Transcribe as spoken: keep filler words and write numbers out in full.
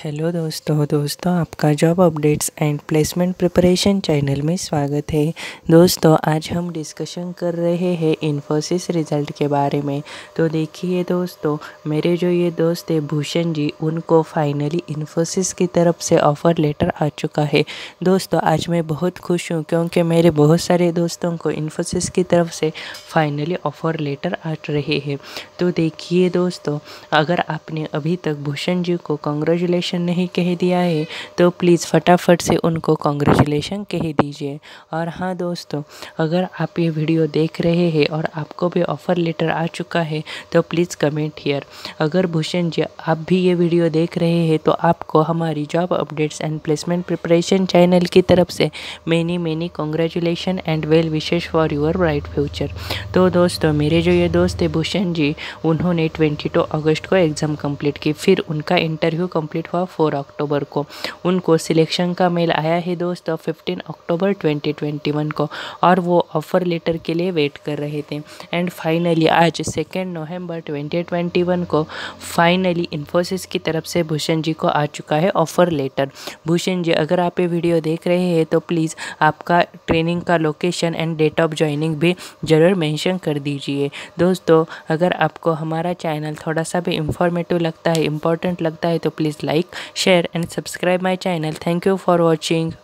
Hello दोस्तों दोस्तों आपका job updates and placement preparation channel में स्वागत है। दोस्तों आज हम डिस्कशन कर रहे हैं इन्फोसिस रिज़ल्ट के बारे में। तो देखिए दोस्तों, मेरे जो ये दोस्त है भूषण जी, उनको फाइनली इन्फोसिस की तरफ से ऑफ़र लेटर आ चुका है। दोस्तों आज मैं बहुत खुश हूँ क्योंकि मेरे बहुत सारे दोस्तों को इन्फोसिस की तरफ से फाइनली ऑफ़र लेटर आ रहे हैं। तो देखिए दोस्तों, अगर आपने अभी तक भूषण जी को कॉन्ग्रेचुलेशन नहीं कह दिया है तो प्लीज़ फटाफट से उनको कॉन्ग्रेचुलेशन कह दीजिए। और हाँ दोस्तों, अगर आप ये वीडियो देख रहे हैं और आपको भी ऑफ़र लेटर आ चुका है तो प्लीज़ कमेंट हियर। अगर भूषण जी आप भी ये वीडियो देख रहे हैं तो आपको हमारी job updates and placement preparation channel की तरफ से many many congratulation and well wishes for your bright future. तो दोस्तों मेरे जो ये दोस्त है भूषण जी, उन्होंने बाईस अगस्त को एग्ज़ाम कंप्लीट की, फिर उनका इंटरव्यू कंप्लीट हुआ चार अक्टूबर को। उनको सिलेक्शन का मेल आया है दोस्तों पंद्रह अक्टूबर दो हज़ार इक्कीस को, और वो ऑफ़र लेटर के लिए वेट कर रहे थे। एंड फाइनली आज सेकेंड नवंबर दो हज़ार इक्कीस को फाइनली इन्फोसिस की तरफ से भूषण जी को आ चुका है ऑफ़र लेटर। भूषण जी अगर आप ये वीडियो देख रहे हैं तो प्लीज़ आपका ट्रेनिंग का location and date of joining भी ज़रूर मेंशन कर दीजिए। दोस्तों अगर आपको हमारा चैनल थोड़ा सा भी इंफॉर्मेटिव लगता है, इम्पोर्टेंट लगता है तो please like share and subscribe my channel. Thank you for watching.